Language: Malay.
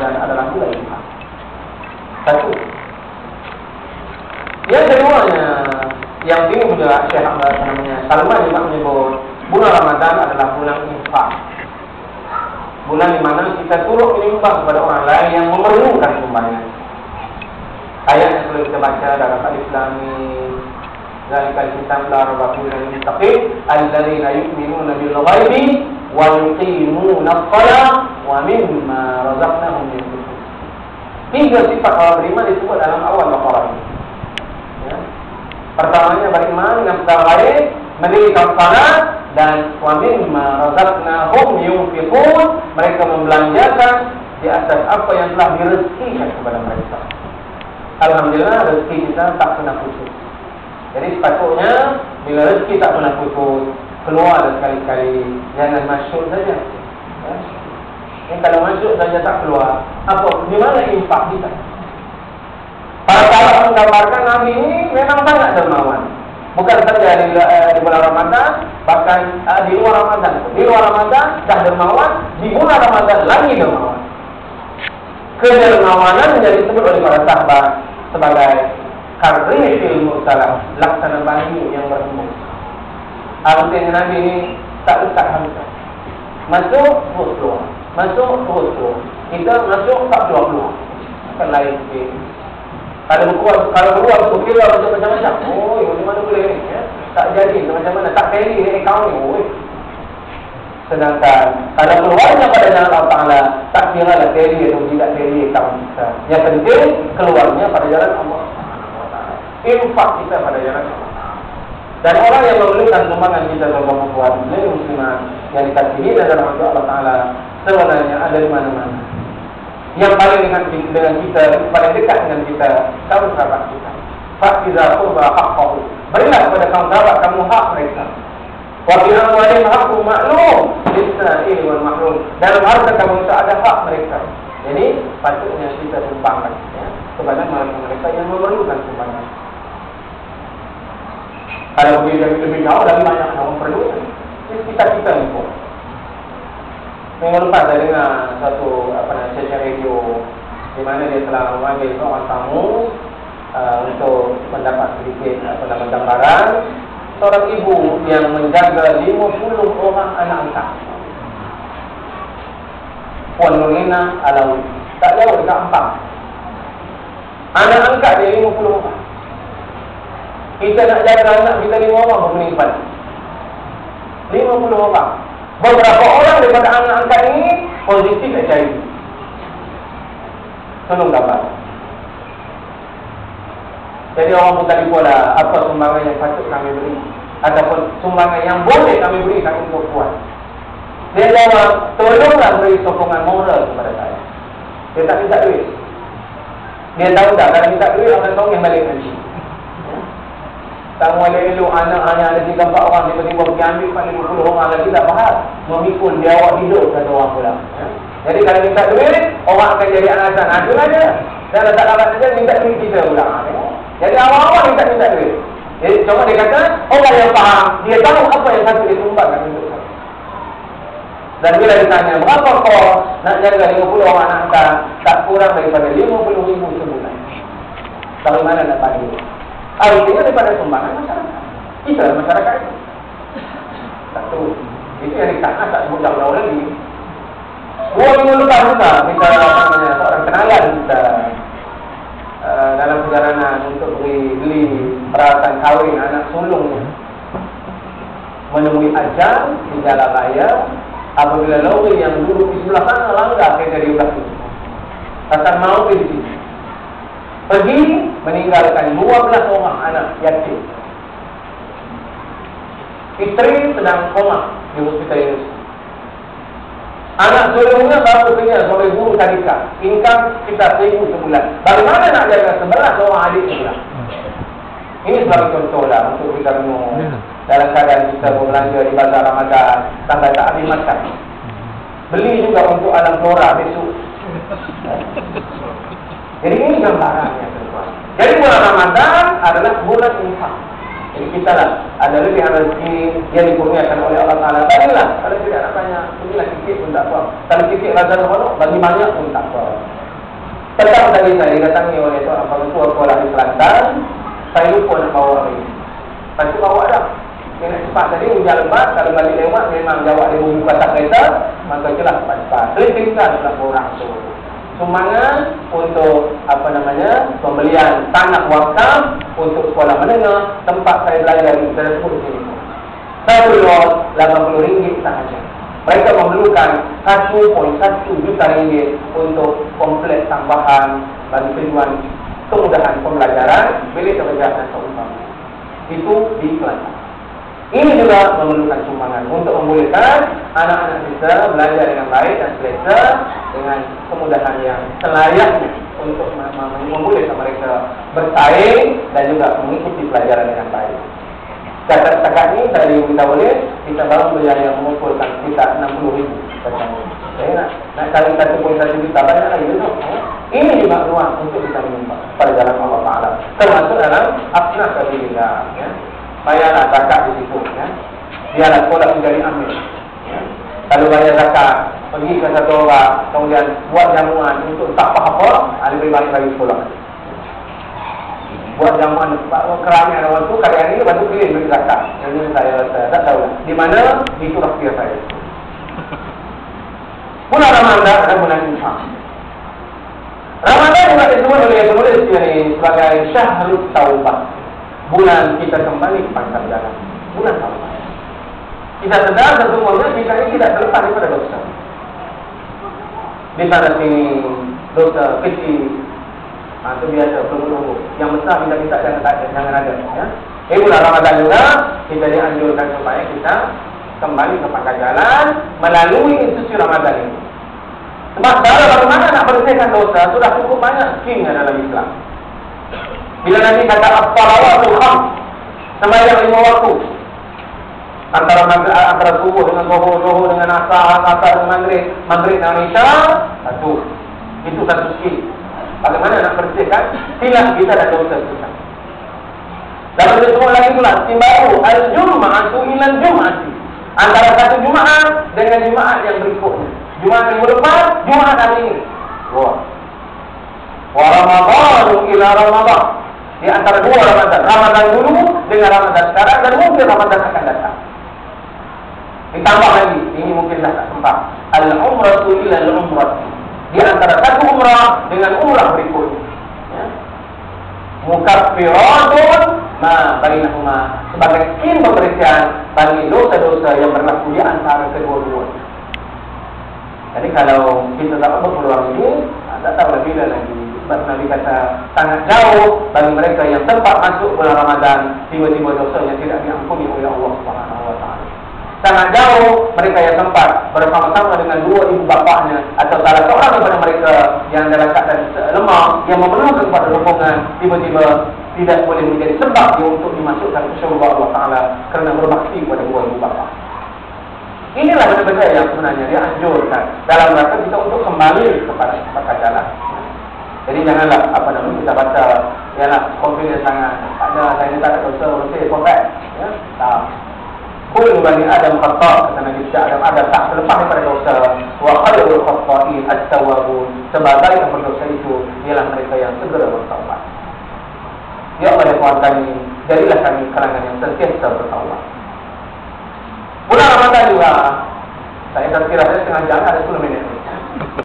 Ramadan adalah bulan infak. Satu. Yang keduanya, yang bingung juga Syekh Salman juga menyebut bulan Ramadan adalah bulan infak. Bulan di mana kita turut menyumbang kepada orang lain yang memerlukan sumbangan. Ayat yang perlu kita baca dalam Alif Lam Mim, zalikal kitab la raiba fihi hudal lil muttaqin alladzina yu'minuna bil ghaibi wa yuqimuna ash-shalah wa mimma razaqnahum yunfiqun. Tiga sifat orang beriman disebut dalam awal Baqarah ini. Ya. Pertamanya beriman dengan perkara lain, mendirikan salat, dan wa mimma razaqnahum yunfiqun, mereka membelanjakan di atas apa yang telah direzekikan kepada mereka. Alhamdulillah rezeki kita tak pernah putus. Jadi sepatutnya bila rezeki tak pernah putus, keluar sekali-kali, jangan masuk saja. Ya. Kalau masuk saja tak keluar, apa? Di mana infak kita? Para sahabat menggambarkan Nabi ini memang sangat dermawan. Bukan saja di bulan Ramadan, bahkan di luar Ramadan. Di luar Ramadan dah dermawan, di bulan Ramadan lagi dermawan. Kedermawanan menjadi disebut oleh para sahabat sebagai karrihil mursalah, laksana banyu yang berhembus. Artinya Nabi ini tak letak hamzah. Masuk, terus keluar. Masuk, terus keluar. Kita masuk, tak keluar. Kan lain sikit. Kalau keluar tu kira macam-macam. Oh, di mana boleh ni? Ya? Tak jadi macam mana? Tak carry ni account ni. Oh. Sedangkan kalau keluarnya pada jalan Allah Taala, tak kira lah carry atau tidak carry account kita. Yang penting keluarnya pada jalan Allah Taala. Infak kita pada jalan Allah. Dan orang yang memerlukan sumbangan kita sebagai buat musliman yang dikasihi dalam Allah Taala sebenarnya ada di mana-mana. Yang paling dengan kita, paling dekat dengan kita, kaum sahabat kita. Fa'iza qurba haqqahu, berilah kepada kaum sahabat kamu hak mereka. Wa fi amwalihim haqqun ma'lum lis-sa'il wal mahrum, dalam harta kamu itu ada hak mereka. Jadi patutnya kita sumbangkan ya, kepada mereka yang memerlukan sumbangan. Kalau lebih jauh lagi banyak yang perlu, kita info. Minggu lepas saya dengar satu stesen radio di mana dia telah memanggil seorang tamu untuk mendapat sedikit gambaran seorang ibu yang menjaga 50 orang anak angkat. Puan Nurina Alawi, tak jauh dekat Ampang. Anak angkat dia 50 orang. Kita nak jaga anak kita 5 orang bermenipan. 50 orang. Beberapa orang daripada anak angkat ini positif HIV. Tolong gambar. Jadi orang pun tadi pula apa sumbangan yang patut kami beri ataupun sumbangan yang boleh kami berikan untuk puan. Dia jawab, tolonglah beri sokongan moral kepada saya. Dia tak minta duit. Dia tahu tak, kalau minta duit akan tahu yang balik nanti. Tak boleh elok anak hanya ada 3-4 orang, tiba-tiba pergi ambil 50 orang lagi tak faham. Memikul dia awak hidup, kata orang pula. Jadi kalau minta duit, orang akan jadi alasan. Ada aja. Dan tak dapat saja minta duit kita pula. Jadi awal-awal minta duit. Jadi cuma dia kata, orang yang faham, dia tahu apa yang patut disumbangkan untuk saya. Dan bila ditanya, berapa kos nak jaga 50 orang anak angkat, tak kurang daripada 50,000 sebulan. Dari mana nak bagi? Artinya daripada sumbangan masyarakat. Kita masyarakat itu. Satu. Itu yang kita tak sebut jauh lagi. 2 minggu lepas juga kita seorang kenalan kita dalam perjalanan untuk beli peralatan kahwin anak sulungnya. Menemui ajal di jalan raya apabila lori yang duduk di sebelah sana langgar kereta di belah itu. Akan mau di sini. Pergi meninggalkan 12 orang anak yatim. Isteri sedang koma di hospital ini. Anak sulungnya baru kerja sebagai guru tadika. Income sekitar 1,000 sebulan. Bagaimana nak jaga 11 orang adik sebulan? Ini sebagai contoh lah untuk kita renung dalam keadaan kita berbelanja di bazar Ramadan sampai tak habis makan. Beli juga untuk alam flora besok. Jadi ini gambarannya tuan. Jadi bulan Ramadan adalah bulan infak. Jadi kita lah ada lebih rezeki yang dikurniakan oleh Allah Ta'ala, bagilah. Kalau tidak nak banyak, berilah sikit pun tak apa. Kalau sikit rasa nak bagi banyak pun tak apa. Petang tadi saya didatangi oleh seorang pengetua sekolah di Kelantan. Saya lupa nak bawa hari. Lepas tu bawa dah. Dia nak cepat tadi, hujan lebat. Kalau balik lewat, memang jawab dia buka tak kereta. Maka jelas cepat-cepat. Terima kasih orang tu. Sumbangan untuk pembelian tanah wakaf untuk sekolah menengah tempat saya belajar di saya sebut di sini. Saya perlu RM80 sahaja. Mereka memerlukan 1.1 juta ringgit untuk kompleks tambahan bagi tujuan kemudahan pembelajaran bilik kerja dan seumpama. Itu di Kelantan. Ini juga memerlukan sumbangan untuk membolehkan anak-anak kita belajar dengan baik dan selesa dengan kemudahan yang selayaknya untuk membolehkan mereka bersaing dan juga mengikuti pelajaran dengan baik. Setakat ini saya diberitahu oleh kita baru berjaya mengumpulkan sekitar 60,000 katanya. Saya nak cari 1.1 juta banyak lagi tu. Ini juga ruang untuk kita menyumbang pada jalan Allah Ta'ala, termasuk dalam afnah sabilillah, ya. Bayarlah zakat di situ, ya. Biarlah sekolah menjadi amin, ya. Kalau bayar zakat, pergi ke satu orang, kemudian buat jamuan untuk tak apa-apa, lebih baik bagi sekolah. Buat jamuan keramaian orang tu, kadang-kadang ini bantu kirim duit zakat. Yang ini saya tak tahu lah di mana, itu rahsia saya. Bulan Ramadan adalah bulan infak. Ramadan juga disebut oleh penulis ini sebagai Syahrul Taubah. Bulan kita kembali ke pangkal jalan. Bulan Taubah. Kita sedar sesungguhnya kita ini tidak terlepas daripada dosa. Di sana sini dosa kecil, itu biasa berlaku. Yang besar kita jangan ada. Ya. Bulan Ramadan juga kita dianjurkan supaya kita kembali ke pangkal jalan melalui institusi Ramadan ini. Sebab bagaimana nak bersihkan dosa sudah cukup banyak skimnya dalam Islam. Bila Nabi kata as-salawatul khams, sembahyang 5 waktu, antara subuh dengan zuhur dengan asar dengan maghrib dengan isya, satu. Itu satu skim. Bagaimana nak bersihkan silap kita dan dosa kita. Lalu disebut lagi pula skim baru, al-jum'atu ilal jum'ati, antara satu Jumaat dengan Jumaat yang berikutnya. Jumaat minggu depan, Jumaat hari ini. Wa Ramadhanu ila Ramadhan. Di antara dua Ramadan, Ramadan dulu dengan Ramadan sekarang, dan mungkin Ramadan akan datang. Ditambah lagi, ini mungkin tak sempat. Al-umratu ila al-umrati. Di antara satu umrah dengan umrah berikutnya. Ya. Mukaffiratun ma bainahuma, sebagai skim pembersihan bagi dosa-dosa yang berlaku di antara kedua-duanya. Jadi kalau kita dapat berpeluang ini, tak tahu bila lagi. Sebab Nabi kata sangat jauh bagi mereka yang sempat masuk bulan Ramadan, tiba-tiba dosanya tidak diampuni oleh Allah Subhanahu Wa Taala. Sangat jauh mereka yang sempat bersama-sama dengan dua ibu bapaknya atau salah seorang daripada mereka yang dalam keadaan lemah, yang memerlukan kepada rombongan, tiba-tiba tidak boleh menjadi sebab dia untuk dimasukkan ke syurga Allah Taala kerana berbakti kepada dua ibu bapa. Inilah benda-benda yang sebenarnya dianjurkan dalam rangka kita untuk kembali kepada jalan. Jadi janganlah kita baca ialah confident sangat. Saya tak ada dosa bersih perfect. Ya. Tak. Kullu bani Adam khata', kata Nabi Adam tak terlepas daripada dosa. Wa khairul khata'in at-tawwabun. Sebagai yang berdosa itu ialah mereka yang segera bertaubat. Ya Allah ya Tuhan kami, jadilah kami kalangan yang sentiasa bertaubat. Bulan Ramadan juga, saya kira setengah jam ada 10 minit.